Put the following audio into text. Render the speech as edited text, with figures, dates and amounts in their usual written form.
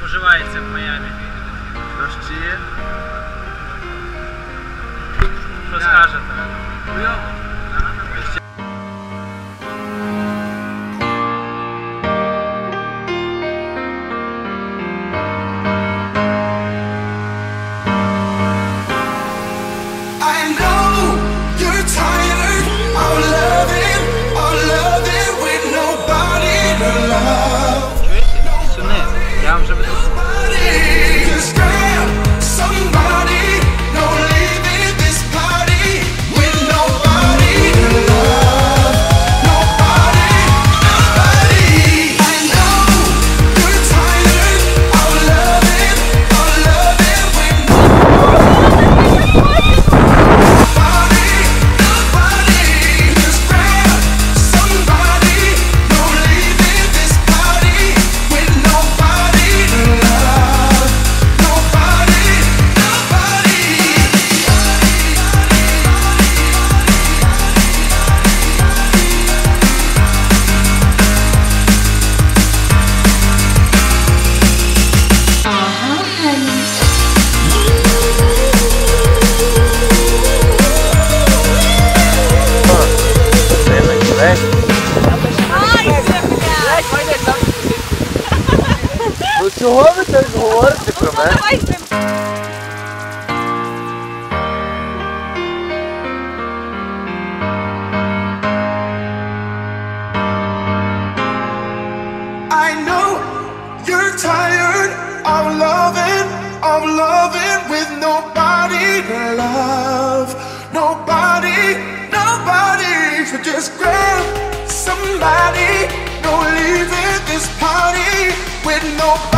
уживається в Майамі? Дощі. Що скажете? Я вам вже веду. Ну чого ви так говорите про мене? I know you're tired of loving with nobody to love. Nobody, so just grab somebody. No leaving this party with nobody.